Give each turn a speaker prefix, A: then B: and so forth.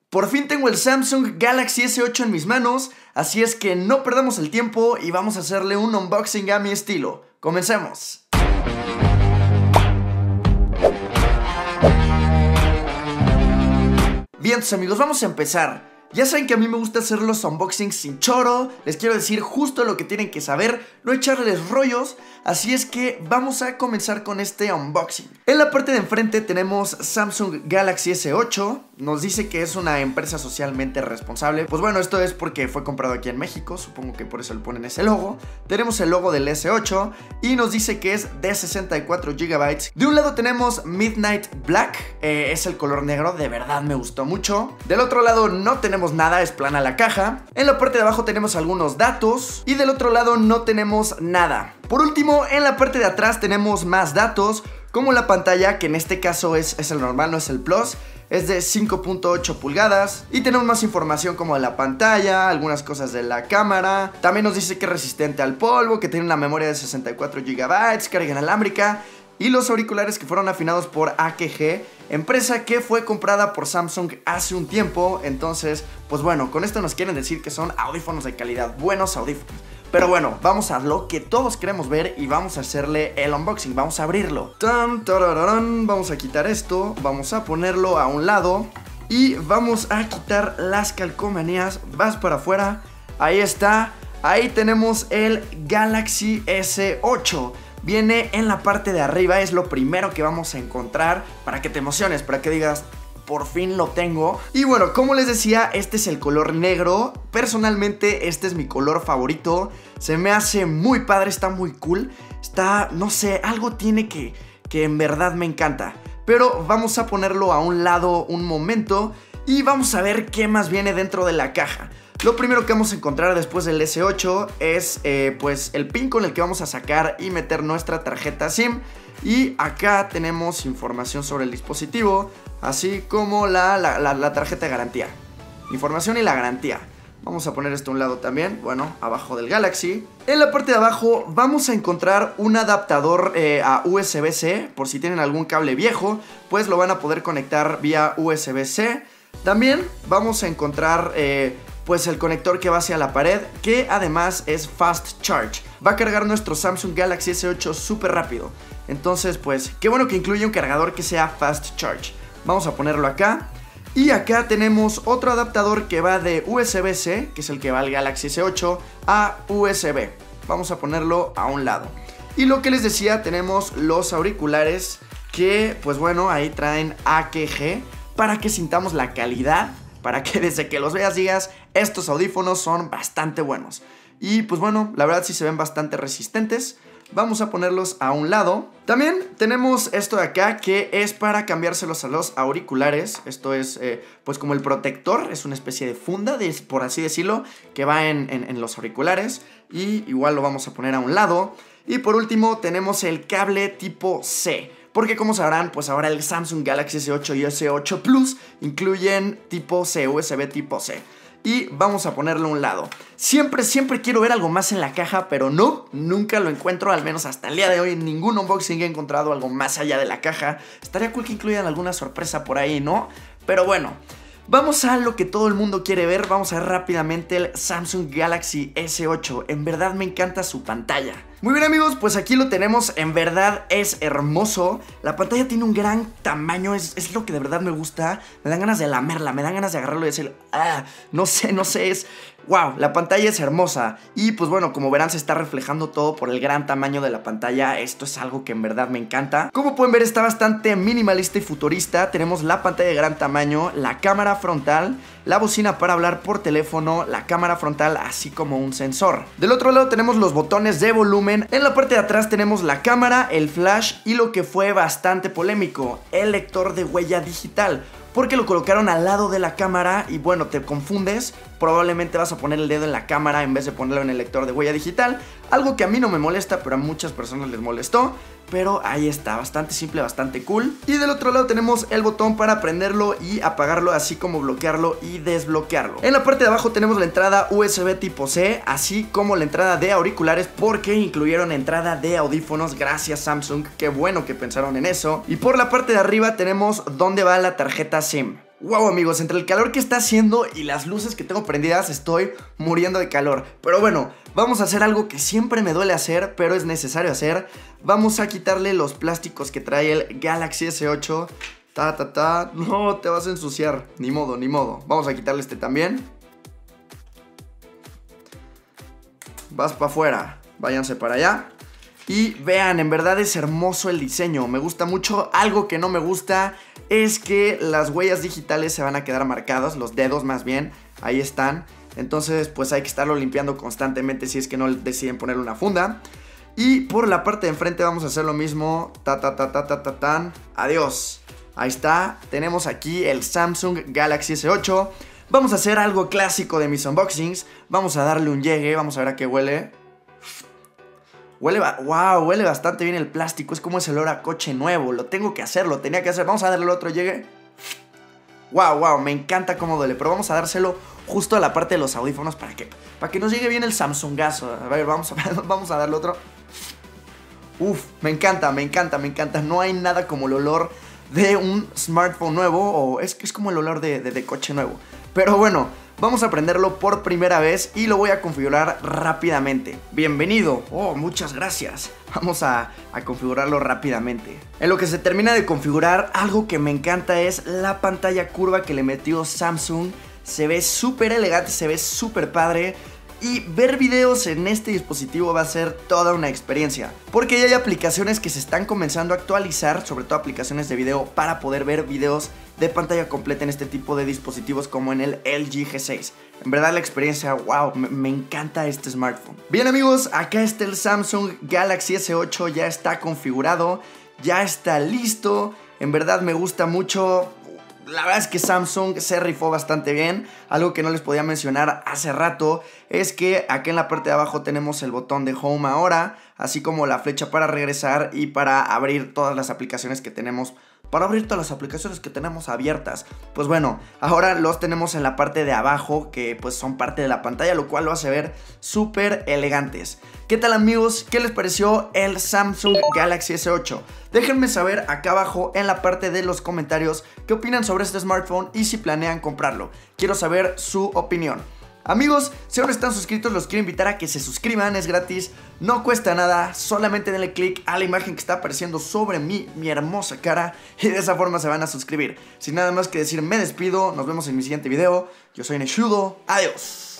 A: Por fin tengo el Samsung Galaxy S8 en mis manos, así es que no perdamos el tiempo y vamos a hacerle un unboxing a mi estilo. ¡Comencemos! Bien, amigos, vamos a empezar. Ya saben que a mí me gusta hacer los unboxings sin choro. Les quiero decir justo lo que tienen que saber, no echarles rollos. Así es que vamos a comenzar con este unboxing. En la parte de enfrente tenemos Samsung Galaxy S8. Nos dice que es una empresa socialmente responsable. Pues bueno, esto es porque fue comprado aquí en México, supongo que por eso le ponen ese logo. Tenemos el logo del S8 y nos dice que es de 64 GB. De un lado tenemos Midnight Black, es el color negro, de verdad me gustó mucho. Del otro lado no tenemos nada, es plana la caja. En la parte de abajo tenemos algunos datos y del otro lado no tenemos nada. Por último, en la parte de atrás tenemos más datos, como la pantalla, que en este caso es el normal, no es el Plus. Es de 5.8 pulgadas y tenemos más información como de la pantalla, algunas cosas de la cámara. También nos dice que es resistente al polvo, que tiene una memoria de 64 GB, carga inalámbrica y los auriculares que fueron afinados por AKG, empresa que fue comprada por Samsung hace un tiempo. Entonces, pues bueno, con esto nos quieren decir que son audífonos de calidad, buenos audífonos. Pero bueno, vamos a lo que todos queremos ver y vamos a hacerle el unboxing, vamos a abrirlo. Vamos a quitar esto, vamos a ponerlo a un lado y vamos a quitar las calcomanías. Vas para afuera, ahí está, ahí tenemos el Galaxy S8. Viene en la parte de arriba, es lo primero que vamos a encontrar para que te emociones, para que digas: por fin lo tengo. Y bueno, como les decía, este es el color negro. Personalmente este es mi color favorito. Se me hace muy padre, está muy cool. Está, no sé, algo tiene que en verdad me encanta. Pero vamos a ponerlo a un lado un momento y vamos a ver qué más viene dentro de la caja. Lo primero que vamos a encontrar después del S8 es pues el pin con el que vamos a sacar y meter nuestra tarjeta SIM. Y acá tenemos información sobre el dispositivo, así como la tarjeta de garantía. Información y la garantía. Vamos a poner esto a un lado también, bueno, abajo del Galaxy. En la parte de abajo vamos a encontrar un adaptador a USB-C. Por si tienen algún cable viejo, pues lo van a poder conectar vía USB-C. También vamos a encontrar pues el conector que va hacia la pared, que además es Fast Charge. Va a cargar nuestro Samsung Galaxy S8 súper rápido. Entonces pues qué bueno que incluye un cargador que sea Fast Charge. Vamos a ponerlo acá. Y acá tenemos otro adaptador que va de USB-C, que es el que va al Galaxy S8, a USB. Vamos a ponerlo a un lado. Y lo que les decía, tenemos los auriculares que pues bueno, ahí traen AKG para que sintamos la calidad, para que desde que los veas digas: estos audífonos son bastante buenos. Y pues bueno, la verdad sí se ven bastante resistentes. Vamos a ponerlos a un lado. También tenemos esto de acá, que es para cambiárselos a los auriculares. Esto es pues como el protector, es una especie de funda, por así decirlo, que va en los auriculares. Y igual lo vamos a poner a un lado. Y por último tenemos el cable tipo C, porque como sabrán, pues ahora el Samsung Galaxy S8 y S8 Plus incluyen tipo C, USB tipo C. Y vamos a ponerlo a un lado. Siempre quiero ver algo más en la caja, pero nunca lo encuentro. Al menos hasta el día de hoy en ningún unboxing he encontrado algo más allá de la caja. Estaría cool que incluyan alguna sorpresa por ahí, ¿no? Pero bueno, vamos a lo que todo el mundo quiere ver. Vamos a ver rápidamente el Samsung Galaxy S8. En verdad me encanta su pantalla. Muy bien, amigos, pues aquí lo tenemos. En verdad es hermoso. La pantalla tiene un gran tamaño, es lo que de verdad me gusta. Me dan ganas de lamerla, me dan ganas de agarrarlo y decir: no sé, es... wow, la pantalla es hermosa. Y pues bueno, como verán, se está reflejando todo por el gran tamaño de la pantalla. Esto es algo que en verdad me encanta. Como pueden ver, está bastante minimalista y futurista. Tenemos la pantalla de gran tamaño, la cámara frontal, la bocina para hablar por teléfono, la cámara frontal, así como un sensor. Del otro lado tenemos los botones de volumen. En la parte de atrás tenemos la cámara, el flash y lo que fue bastante polémico, el lector de huella digital, porque lo colocaron al lado de la cámara y bueno, te confundes. Probablemente vas a poner el dedo en la cámara en vez de ponerlo en el lector de huella digital. Algo que a mí no me molesta, pero a muchas personas les molestó. Pero ahí está, bastante simple, bastante cool. Y del otro lado tenemos el botón para prenderlo y apagarlo, así como bloquearlo y desbloquearlo. En la parte de abajo tenemos la entrada USB tipo C, así como la entrada de auriculares, porque incluyeron entrada de audífonos. Gracias Samsung, qué bueno que pensaron en eso. Y por la parte de arriba tenemos dónde va la tarjeta SIM. Wow amigos, entre el calor que está haciendo y las luces que tengo prendidas estoy muriendo de calor. Pero bueno, vamos a hacer algo que siempre me duele hacer, pero es necesario hacer. Vamos a quitarle los plásticos que trae el Galaxy S8. No, te vas a ensuciar. Ni modo, ni modo. Vamos a quitarle este también. Vas para afuera. Váyanse para allá. Y vean, en verdad es hermoso el diseño. Me gusta mucho. Algo que no me gusta es que las huellas digitales se van a quedar marcadas. Los dedos más bien. Ahí están. Entonces pues hay que estarlo limpiando constantemente si es que no deciden ponerle una funda. Y por la parte de enfrente vamos a hacer lo mismo. Adiós. Ahí está. Tenemos aquí el Samsung Galaxy S8. Vamos a hacer algo clásico de mis unboxings. Vamos a darle un llegue. Vamos a ver a qué huele. Wow, huele bastante bien el plástico. Es como ese olor a coche nuevo. Lo tengo que hacer, lo tenía que hacer. Vamos a darle el otro llegue. Wow, me encanta cómo duele. Pero vamos a dárselo justo a la parte de los audífonos para que nos llegue bien el Samsungazo. A ver, vamos a darle otro. Uf, me encanta. No hay nada como el olor de un smartphone nuevo. Es como el olor de coche nuevo. Pero bueno, vamos a prenderlo por primera vez y lo voy a configurar rápidamente. Bienvenido. Oh, muchas gracias. Vamos a configurarlo rápidamente. En lo que se termina de configurar, algo que me encanta es la pantalla curva que le metió Samsung. Se ve súper elegante, se ve súper padre. Y ver videos en este dispositivo va a ser toda una experiencia, porque ya hay aplicaciones que se están comenzando a actualizar, sobre todo aplicaciones de video, para poder ver videos de pantalla completa en este tipo de dispositivos como en el LG G6. En verdad la experiencia, wow, me encanta este smartphone. Bien amigos, acá está el Samsung Galaxy S8, ya está configurado, ya está listo. En verdad me gusta mucho. La verdad es que Samsung se rifó bastante bien. Algo que no les podía mencionar hace rato es que aquí en la parte de abajo tenemos el botón de Home ahora, así como la flecha para regresar y para abrir todas las aplicaciones que tenemos. Abiertas. Pues bueno, ahora los tenemos en la parte de abajo, que pues son parte de la pantalla, lo cual lo hace ver súper elegantes. ¿Qué tal amigos? ¿Qué les pareció el Samsung Galaxy S8? Déjenme saber acá abajo en la parte de los comentarios qué opinan sobre este smartphone y si planean comprarlo. Quiero saber su opinión. Amigos, si aún no están suscritos, los quiero invitar a que se suscriban, es gratis, no cuesta nada, solamente denle click a la imagen que está apareciendo sobre mi hermosa cara y de esa forma se van a suscribir. Sin nada más que decir, me despido, nos vemos en mi siguiente video, yo soy Neshudo, adiós.